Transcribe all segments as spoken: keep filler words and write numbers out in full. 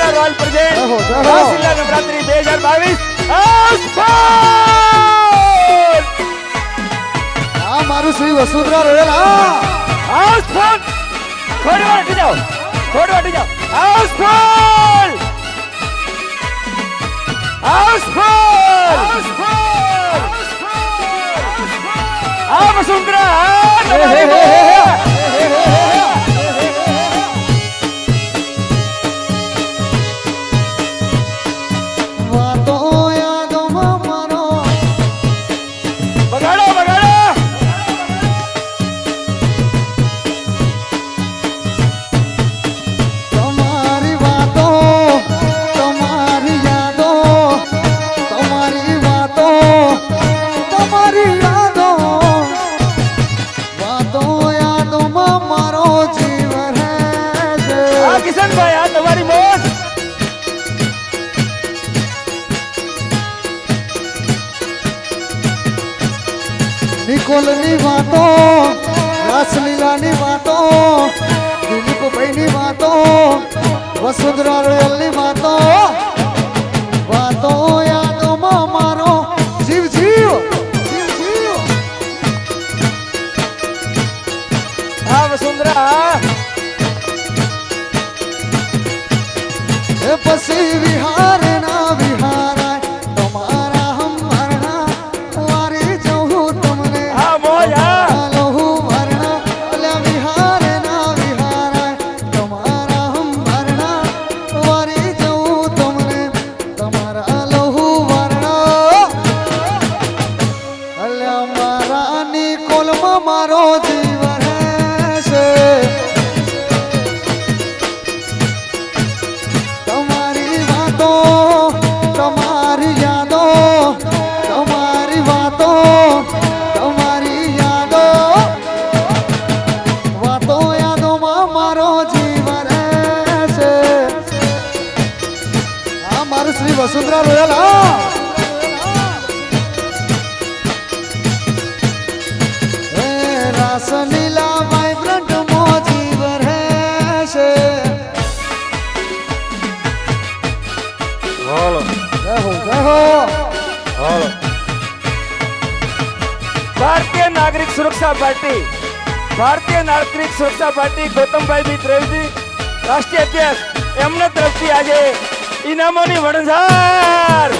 Royal present रासलीला नवरात्रि दो हज़ार बाईस आ मारू श्री वसुंधरा रोयल आ आउटफॉल थोड़ी बार हट जाओ थोड़ी बार हट जाओ आउटफॉल आउटफॉल आ वसुंधरा किशन भाई आज तुम्हारी मौज निकोलनी बातों रासलीला नी बातों दिलीप भाई नी बातों वसुंधरा रोयल नी बातों बातों यादों में मारो जीव जीव जीव जीव हाँ वसुंधरा पसी विहार ना विहार तुम्हारा हम भरना वारी जहू तुमने हाँ मोया लहू भरना अल्या विहार ना विहार तुम्हारा हम भरना वारी जहू तुमने तुम्हारा लहू भरना अल्या मारा निकोल में मारो जीवन से श्री वसुंधरा रोयल रासलीला वाइब्रेंट मोजीवर है से हेलो रहो रहो हेलो भारतीय नागरिक सुरक्षा पार्टी भारतीय नागरिक सुरक्षा पार्टी गौतम भाई भी त्रिवेदी राष्ट्रीय अध्यक्ष एमने तरफ थी आज इनामोनी वणझार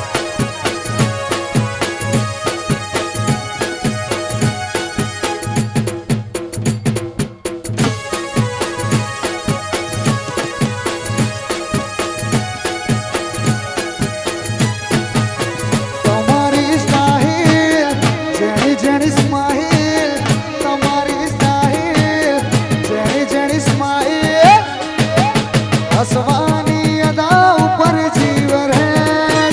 तुम्हारी स्टाइल जेनी जेनी स्माइल तुम्हारी स्टाइल जेनी जेनी स्माइल हसवानी अदा ऊपर जीवन है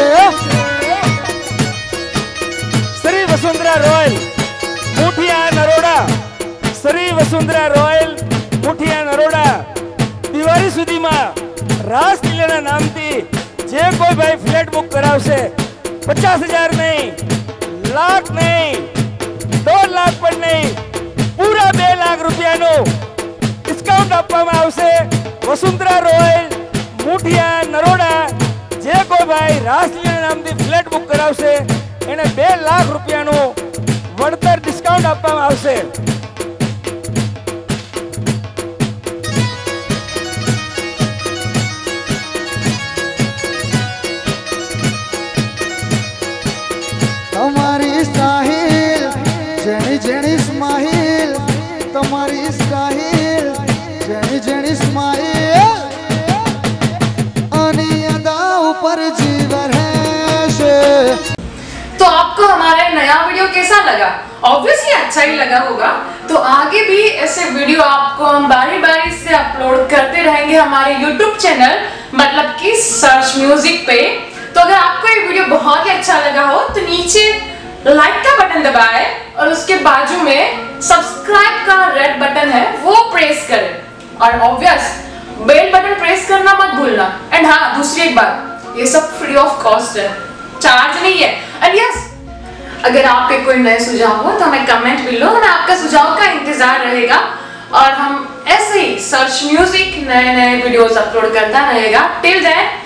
श्री वसुंधरा रोयल मुठिया नरोड़ा श्री वसुंधरा रोयल मुठिया नरोड़ा दिवाળી સુધીમાં રાસલીલાના નામથી જે કોઈ ભાઈ ફ્લેટ બુક કરાવશે પચાસ હજાર નહીં લાખ નહીં દોઢ લાખ પણ નહીં પૂરા બે લાખ રૂપિયાનું ડિસ્કાઉન્ટ આપવામાં આવશે વસુંધરા રોયલ મુઠિયા નરોડા જે કોઈ ભાઈ રાસલીલા નામથી ફ્લેટ બુક કરાવશે એને બે લાખ રૂપિયાનું વળતર ડિસ્કાઉન્ટ આપવામાં આવશે तुम्हारी स्टाइल जेनी जेनी स्माइल तुम्हारी स्टाइल जेनी जेनी स्माइल अनियदा ऊपर जीवन है से। तो आपको हमारा नया वीडियो कैसा लगा? ऑब्वियसली अच्छा ही लगा होगा। तो आगे भी ऐसे वीडियो आपको हम बारी बारी से अपलोड करते रहेंगे हमारे यूट्यूब चैनल मतलब कि सर्च म्यूजिक पे। तो अगर आपको ये वीडियो बहुत ही अच्छा लगा हो तो नीचे लाइक का बटन दबाएं और उसके बाजू में सब्सक्राइब का रेड बटन है वो प्रेस करें और ऑब्वियस बेल बटन प्रेस करना मत भूलना। एंड हाँ, दूसरी एक बात, ये सब फ्री ऑफ कॉस्ट है, चार्ज नहीं है। एंड यस, अगर आपके कोई नए सुझाव हो तो हमें कमेंट भी लो और आपका सुझाव का इंतजार रहेगा। और हम ऐसे ही सर्च म्यूजिक नए नए वीडियोस अपलोड करता रहेगा। Till then